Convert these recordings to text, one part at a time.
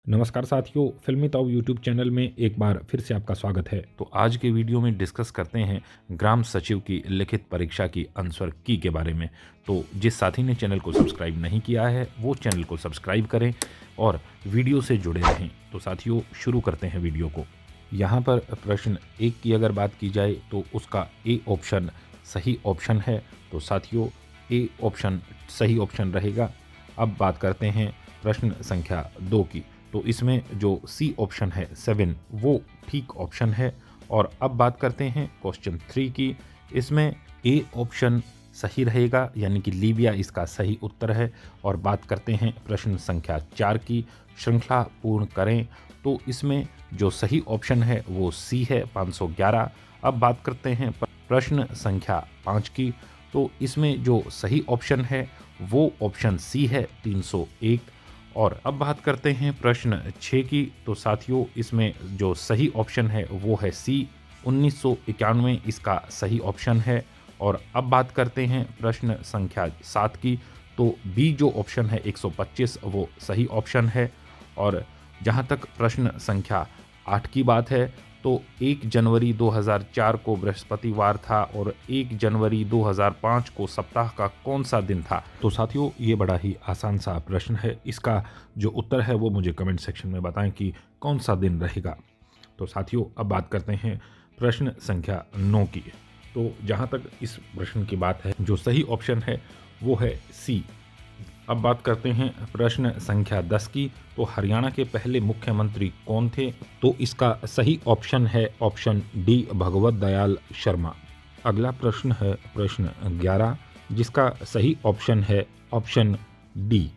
नमस्कार साथियों, फिल्मी ताऊ यूट्यूब चैनल में एक बार फिर से आपका स्वागत है। तो आज के वीडियो में डिस्कस करते हैं ग्राम सचिव की लिखित परीक्षा की आंसर की के बारे में। तो जिस साथी ने चैनल को सब्सक्राइब नहीं किया है वो चैनल को सब्सक्राइब करें और वीडियो से जुड़े रहें। तो साथियों शुरू करते हैं वीडियो को। यहाँ पर प्रश्न 1 की अगर बात की जाए तो उसका ए ऑप्शन सही ऑप्शन है। तो साथियों ए ऑप्शन सही ऑप्शन रहेगा। अब बात करते हैं प्रश्न संख्या 2 की। तो इसमें जो सी ऑप्शन है 7 वो ठीक ऑप्शन है। और अब बात करते हैं क्वेश्चन 3 की। इसमें ए ऑप्शन सही रहेगा, यानी कि लीबिया इसका सही उत्तर है। और बात करते हैं प्रश्न संख्या 4 की, श्रृंखला पूर्ण करें। तो इसमें जो सही ऑप्शन है वो सी है, 511। अब बात करते हैं प्रश्न संख्या 5 की। तो इसमें जो सही ऑप्शन है वो ऑप्शन सी है, 301। और अब बात करते हैं प्रश्न 6 की। तो साथियों इसमें जो सही ऑप्शन है वो है सी, 1991 इसका सही ऑप्शन है। और अब बात करते हैं प्रश्न संख्या 7 की। तो बी जो ऑप्शन है 125 वो सही ऑप्शन है। और जहां तक प्रश्न संख्या 8 की बात है तो 1 जनवरी 2004 को बृहस्पतिवार था और 1 जनवरी 2005 को सप्ताह का कौन सा दिन था। तो साथियों ये बड़ा ही आसान सा प्रश्न है। इसका जो उत्तर है वो मुझे कमेंट सेक्शन में बताएं कि कौन सा दिन रहेगा। तो साथियों अब बात करते हैं प्रश्न संख्या 9 की। तो जहाँ तक इस प्रश्न की बात है जो सही ऑप्शन है वो है सी। अब बात करते हैं प्रश्न संख्या 10 की। तो हरियाणा के पहले मुख्यमंत्री कौन थे? तो इसका सही ऑप्शन है ऑप्शन डी, भगवत दयाल शर्मा। अगला प्रश्न है प्रश्न 11 जिसका सही ऑप्शन है ऑप्शन डी।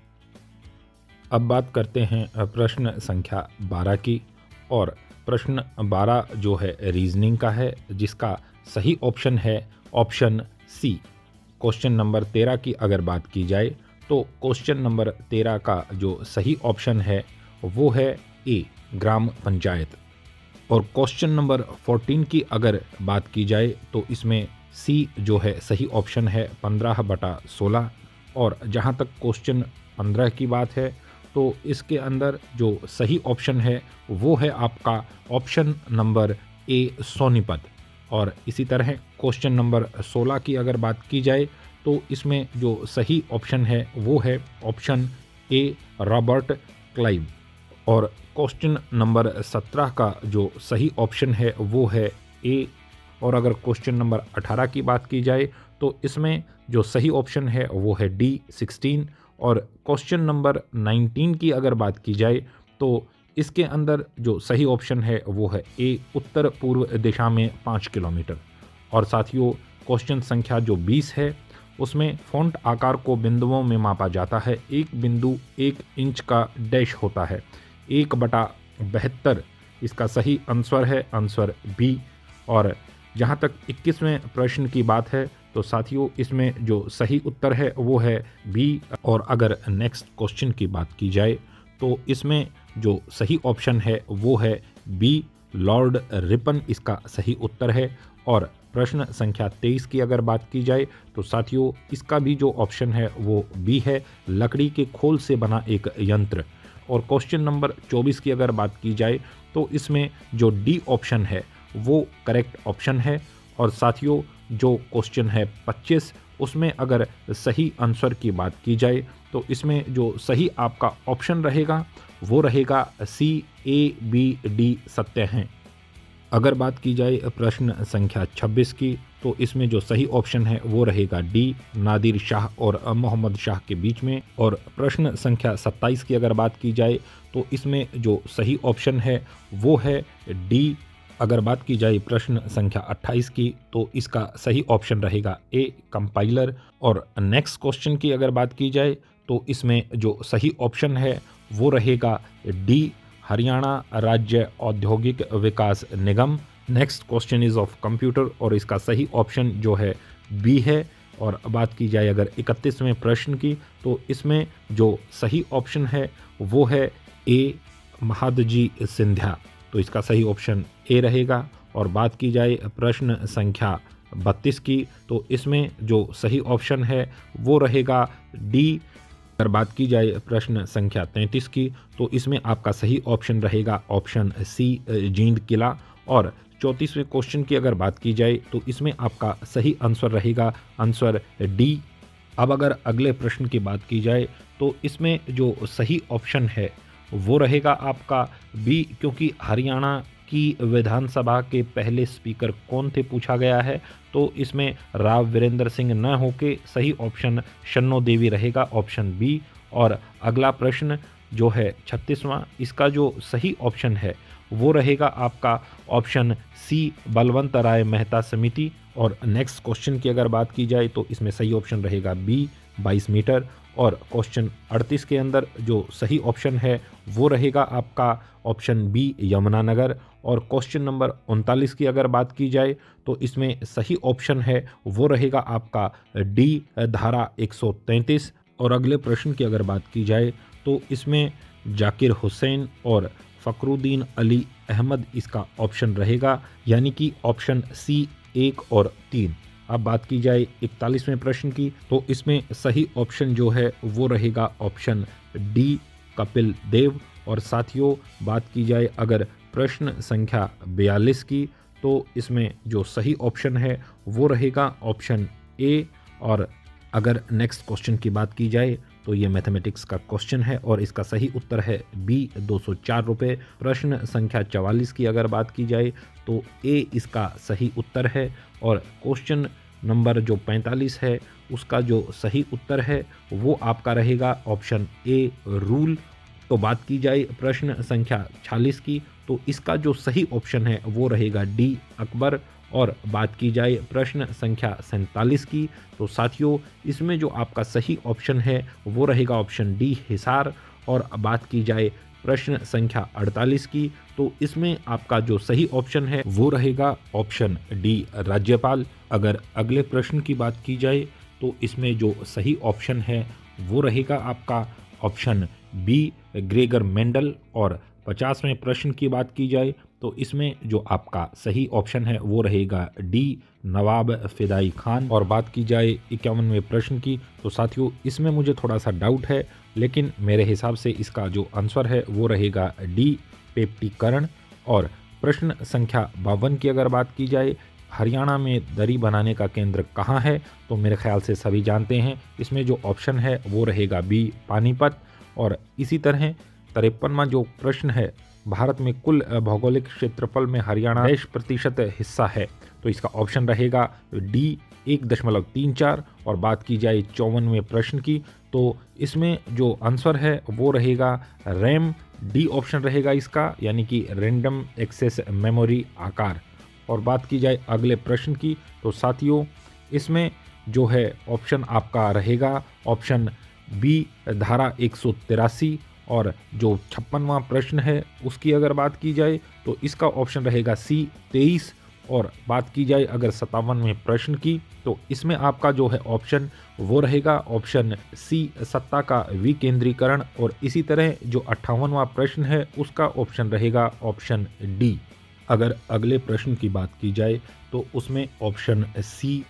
अब बात करते हैं प्रश्न संख्या 12 की। और प्रश्न 12 जो है रीजनिंग का है जिसका सही ऑप्शन है ऑप्शन सी। क्वेश्चन नंबर 13 की अगर बात की जाए तो क्वेश्चन नंबर 13 का जो सही ऑप्शन है वो है ए, ग्राम पंचायत। और क्वेश्चन नंबर 14 की अगर बात की जाए तो इसमें सी जो है सही ऑप्शन है, 15/16। और जहां तक क्वेश्चन 15 की बात है तो इसके अंदर जो सही ऑप्शन है वो है आपका ऑप्शन नंबर ए, सोनीपत। और इसी तरह क्वेश्चन नंबर 16 की अगर बात की जाए तो इसमें जो सही ऑप्शन है वो है ऑप्शन ए, रॉबर्ट क्लाइव। और क्वेश्चन नंबर 17 का जो सही ऑप्शन है वो है ए। और अगर क्वेश्चन नंबर 18 की बात की जाए तो इसमें जो सही ऑप्शन है वो है डी, 16। और क्वेश्चन नंबर 19 की अगर बात की जाए तो इसके अंदर जो सही ऑप्शन है वो है ए, उत्तर पूर्व दिशा में 5 किलोमीटर। और साथियों क्वेश्चन संख्या जो 20 है उसमें फ़ॉन्ट आकार को बिंदुओं में मापा जाता है। एक बिंदु 1 इंच का डैश होता है, 1/72 इसका सही आंसर है, आंसर बी। और जहाँ तक 21वें प्रश्न की बात है तो साथियों इसमें जो सही उत्तर है वो है बी। और अगर नेक्स्ट क्वेश्चन की बात की जाए तो इसमें जो सही ऑप्शन है वो है बी, लॉर्ड रिपन इसका सही उत्तर है। और प्रश्न संख्या 23 की अगर बात की जाए तो साथियों इसका भी जो ऑप्शन है वो बी है, लकड़ी के खोल से बना एक यंत्र। और क्वेश्चन नंबर 24 की अगर बात की जाए तो इसमें जो डी ऑप्शन है वो करेक्ट ऑप्शन है। और साथियों जो क्वेश्चन है 25 उसमें अगर सही आंसर की बात की जाए तो इसमें जो सही आपका ऑप्शन रहेगा वो रहेगा सी, ए, बी, डी सत्य हैं। अगर बात की जाए प्रश्न संख्या 26 की तो इसमें जो सही ऑप्शन है वो रहेगा डी, नादिर शाह और मोहम्मद शाह के बीच में। और प्रश्न संख्या 27 की अगर बात की जाए तो इसमें जो सही ऑप्शन है वो है डी। अगर बात की जाए प्रश्न संख्या 28 की तो इसका सही ऑप्शन रहेगा ए, कंपाइलर। और नेक्स्ट क्वेश्चन की अगर बात की जाए तो इसमें जो सही ऑप्शन है वो रहेगा D, Haryana Rajya Audyogik Vikas Nigam. Next question is of computer और इसका सही ऑप्शन जो है बी है। और बात की जाए अगर 31वें प्रश्न की तो इसमें जो सही ऑप्शन है वो है ए, महादजी सिंधिया। तो इसका सही ऑप्शन ए रहेगा। और बात की जाए प्रश्न संख्या 32 की तो इसमें जो सही ऑप्शन है वो रहेगा डी, अगर बात की जाए प्रश्न संख्या 33 की, तो इसमें आपका सही ऑप्शन रहेगा ऑप्शन सी जींद किला। और 34वें क्वेश्चन की अगर बात की जाए तो इसमें आपका सही आंसर रहेगा आंसर डी। अब अगर अगले प्रश्न की बात की जाए तो इसमें जो सही ऑप्शन है वो रहेगा आपका बी, क्योंकि हरियाणा की विधानसभा के पहले स्पीकर कौन थे पूछा गया है। तो इसमें राव वीरेंद्र सिंह न होके सही ऑप्शन शन्नो देवी रहेगा ऑप्शन बी। और अगला प्रश्न जो है 36वां, इसका जो सही ऑप्शन है वो रहेगा आपका ऑप्शन सी बलवंत राय मेहता समिति। और नेक्स्ट क्वेश्चन की अगर बात की जाए तो इसमें सही ऑप्शन रहेगा बी 22 मीटर। और क्वेश्चन 38 के अंदर जो सही ऑप्शन है वो रहेगा आपका ऑप्शन बी यमुनानगर। और क्वेश्चन नंबर 39 की अगर बात की जाए तो इसमें सही ऑप्शन है वो रहेगा आपका डी धारा 133। और अगले प्रश्न की अगर बात की जाए तो इसमें जाकिर हुसैन और फ़खरुद्दीन अली अहमद इसका ऑप्शन रहेगा, यानी कि ऑप्शन सी 1 और 3। अब बात की जाए 41वें प्रश्न की, तो इसमें सही ऑप्शन जो है वो रहेगा ऑप्शन डी कपिल देव। और साथियों बात की जाए अगर प्रश्न संख्या 42 की, तो इसमें जो सही ऑप्शन है वो रहेगा ऑप्शन ए। और अगर नेक्स्ट क्वेश्चन की बात की जाए तो ये मैथमेटिक्स का क्वेश्चन है और इसका सही उत्तर है बी 204 रुपये। प्रश्न संख्या 44 की अगर बात की जाए तो ए इसका सही उत्तर है। और क्वेश्चन नंबर जो 45 है उसका जो सही उत्तर है वो आपका रहेगा ऑप्शन ए रूल। तो बात की जाए प्रश्न संख्या 46 की, तो इसका जो सही ऑप्शन है वो रहेगा डी अकबर। और बात की जाए प्रश्न संख्या 47 की, तो साथियों इसमें जो आपका सही ऑप्शन है वो रहेगा ऑप्शन डी हिसार। और बात की जाए प्रश्न संख्या 48 की, तो इसमें आपका जो सही ऑप्शन है वो रहेगा ऑप्शन डी राज्यपाल। अगर अगले प्रश्न की बात की जाए तो इसमें जो सही ऑप्शन है वो रहेगा आपका ऑप्शन बी ग्रेगर मेंडल। और 50वें प्रश्न की बात की जाए तो इसमें जो आपका सही ऑप्शन है वो रहेगा डी नवाब फिदाई खान। और बात की जाए 51वें प्रश्न की, तो साथियों इसमें मुझे थोड़ा सा डाउट है, लेकिन मेरे हिसाब से इसका जो आंसर है वो रहेगा डी पेप्टीकरण। और प्रश्न संख्या 52 की अगर बात की जाए, हरियाणा में दरी बनाने का केंद्र कहाँ है, तो मेरे ख्याल से सभी जानते हैं इसमें जो ऑप्शन है वो रहेगा बी पानीपत। और इसी तरह 53वां जो प्रश्न है, भारत में कुल भौगोलिक क्षेत्रफल में हरियाणा 10% हिस्सा है, तो इसका ऑप्शन रहेगा डी 1.34। और बात की जाए 54वें प्रश्न की, तो इसमें जो आंसर है वो रहेगा रैम, डी ऑप्शन रहेगा इसका, यानी कि रैंडम एक्सेस मेमोरी आकार। और बात की जाए अगले प्रश्न की, तो साथियों इसमें जो है ऑप्शन आपका रहेगा ऑप्शन बी धारा 183। और जो 56वां प्रश्न है उसकी अगर बात की जाए तो इसका ऑप्शन रहेगा सी 23। और बात की जाए अगर 57वें प्रश्न की, तो इसमें आपका जो है ऑप्शन वो रहेगा ऑप्शन सी सत्ता का विकेंद्रीकरण। और इसी तरह जो 58वां प्रश्न है उसका ऑप्शन रहेगा ऑप्शन डी। अगर अगले प्रश्न की बात की जाए तो उसमें ऑप्शन सी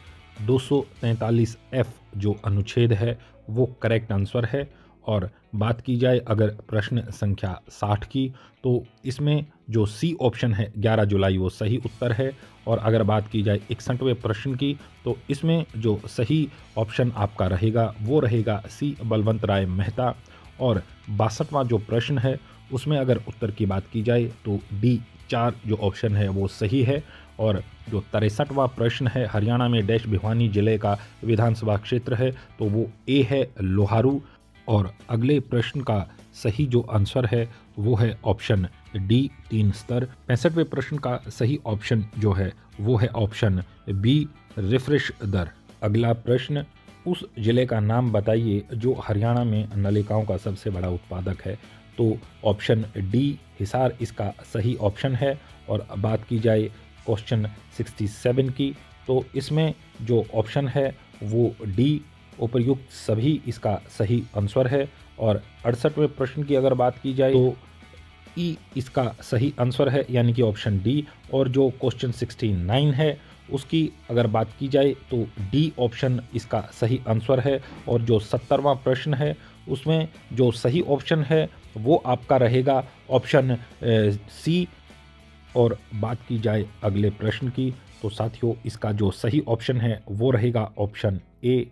243F जो अनुच्छेद है वो करेक्ट आंसर है। और बात की जाए अगर प्रश्न संख्या 60 की, तो इसमें जो सी ऑप्शन है 11 जुलाई वो सही उत्तर है। और अगर बात की जाए 61वें प्रश्न की, तो इसमें जो सही ऑप्शन आपका रहेगा वो रहेगा सी बलवंत राय मेहता। और 62वां जो प्रश्न है उसमें अगर उत्तर की बात की जाए तो डी 4 जो ऑप्शन है वो सही है। और जो 63वां प्रश्न है, हरियाणा में डैश भिवानी जिले का विधानसभा क्षेत्र है, तो वो ए है लोहारू। और अगले प्रश्न का सही जो आंसर है वो है ऑप्शन डी 3 स्तर। 65वें प्रश्न का सही ऑप्शन जो है वो है ऑप्शन बी रिफ्रेश दर। अगला प्रश्न, उस जिले का नाम बताइए जो हरियाणा में नलिकाओं का सबसे बड़ा उत्पादक है, तो ऑप्शन डी हिसार इसका सही ऑप्शन है। और बात की जाए क्वेश्चन 67 की, तो इसमें जो ऑप्शन है वो डी उपर्युक्त सभी इसका सही आंसर है। और 68वें प्रश्न की अगर बात की जाए तो ई इसका सही आंसर है, यानी कि ऑप्शन डी। और जो क्वेश्चन 69 है उसकी अगर बात की जाए तो डी ऑप्शन इसका सही आंसर है। और जो 70वां प्रश्न है उसमें जो सही ऑप्शन है वो आपका रहेगा ऑप्शन सी। और बात की जाए अगले प्रश्न की तो साथियों इसका जो सही ऑप्शन है वो रहेगा option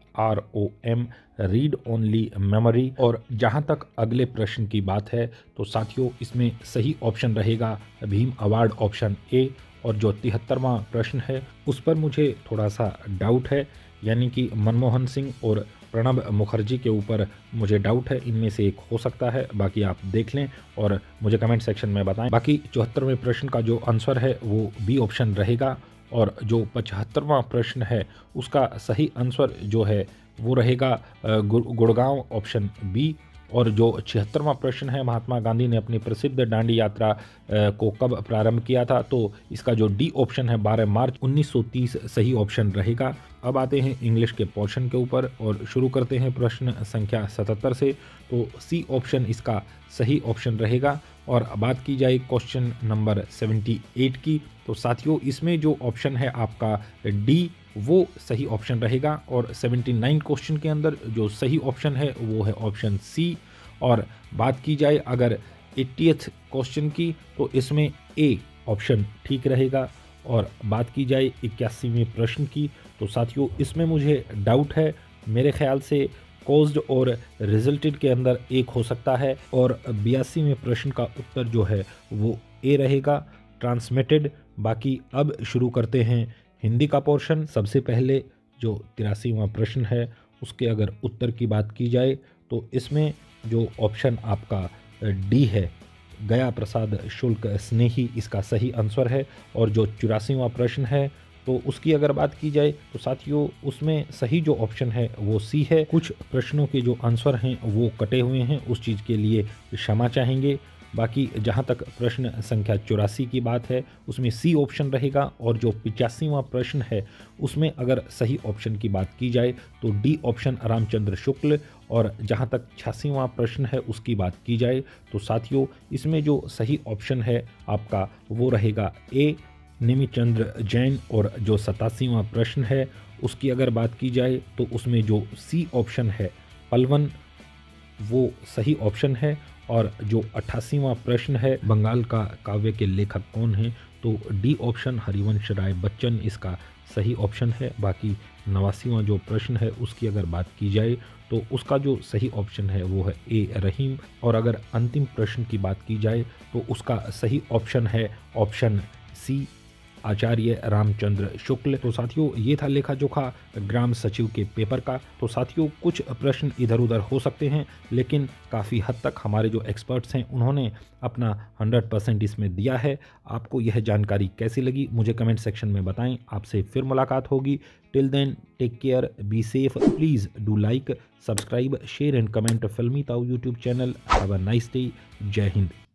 AROM, read only memory. और जहां तक अगले प्रश्न की बात है तो साथियों इसमें सही ऑप्शन रहेगा भीम अवार्ड ऑप्शन ए। और जो 73वां प्रश्न है उस पर मुझे थोड़ा सा डाउट है, यानी कि मनमोहन सिंह और प्रणब मुखर्जी के ऊपर मुझे डाउट है, इनमें से एक हो सकता है, बाकी आप देख लें और मुझे कमेंट सेक्शन में बताएं। बाकी 74वें प्रश्न का जो आंसर है वो बी ऑप्शन रहेगा। और जो 75वां प्रश्न है उसका सही आंसर जो है वो रहेगा गुड़गांव ऑप्शन बी। और जो 76वां प्रश्न है महात्मा गांधी ने अपनी प्रसिद्ध दांडी यात्रा को कब प्रारंभ किया था, तो इसका जो डी ऑप्शन है 12 मार्च 1930 सही ऑप्शन रहेगा। अब आते हैं इंग्लिश के पोर्शन के ऊपर और शुरू करते हैं प्रश्न संख्या 77 से। तो सी ऑप्शन इसका सही ऑप्शन रहेगा। और बात की जाए क्वेश्चन नंबर 78 की तो साथियों इसमें जो ऑप्शन है आपका डी वो सही ऑप्शन रहेगा। और 79 क्वेश्चन के अंदर जो सही ऑप्शन है वो है ऑप्शन सी। और बात की जाए अगर 80th क्वेश्चन की तो इसमें ए ऑप्शन ठीक रहेगा। और बात की जाए 81वें प्रश्न की तो साथियों इसमें मुझे डाउट है, मेरे ख्याल से कॉज्ड और रिजल्टेड के अंदर एक हो सकता है। और 82वें प्रश्न का उत्तर जो है वो ए रहेगा, ट्रांसमिटेड। बाकी अब शुरू करते हैं हिंदी का पोर्शन। सबसे पहले जो 83वां प्रश्न है उसके अगर उत्तर की बात की जाए तो इसमें जो ऑप्शन आपका डी है गया प्रसाद शुल्क स्नेही इसका सही आंसर है। और जो 84वां प्रश्न है तो उसकी अगर बात की जाए तो साथियों उसमें सही जो ऑप्शन है वो सी है। कुछ प्रश्नों के जो आंसर हैं वो कटे हुए हैं, उस चीज़ के लिए क्षमा चाहेंगे। बाकी जहाँ तक प्रश्न संख्या 84 की बात है उसमें सी ऑप्शन रहेगा। और जो 85वां प्रश्न है उसमें अगर सही ऑप्शन की बात की जाए तो डी ऑप्शन रामचंद्र शुक्ल। और जहाँ तक 86वां प्रश्न है उसकी बात की जाए तो साथियों इसमें जो सही ऑप्शन है आपका वो रहेगा ए निमिचंद्र जैन। और जो 87वां प्रश्न है उसकी अगर बात की जाए तो उसमें जो सी ऑप्शन है पलवन वो सही ऑप्शन है। और जो 88वां प्रश्न है बंगाल का काव्य के लेखक कौन हैं, तो डी ऑप्शन हरिवंश राय बच्चन इसका सही ऑप्शन है। बाकी 89वां जो प्रश्न है उसकी अगर बात की जाए तो उसका जो सही ऑप्शन है वो है ए रहीम। और अगर अंतिम प्रश्न की बात की जाए तो उसका सही ऑप्शन है ऑप्शन सी आचार्य रामचंद्र शुक्ल। तो साथियों ये था लेखा जोखा ग्राम सचिव के पेपर का। तो साथियों कुछ प्रश्न इधर उधर हो सकते हैं लेकिन काफ़ी हद तक हमारे जो एक्सपर्ट्स हैं उन्होंने अपना 100% इसमें दिया है। आपको यह जानकारी कैसी लगी मुझे कमेंट सेक्शन में बताएं। आपसे फिर मुलाकात होगी। Till then take care, be safe, please do like, subscribe, share and comment Filmi Tau YouTube channel. Have a nice day. Jai Hind.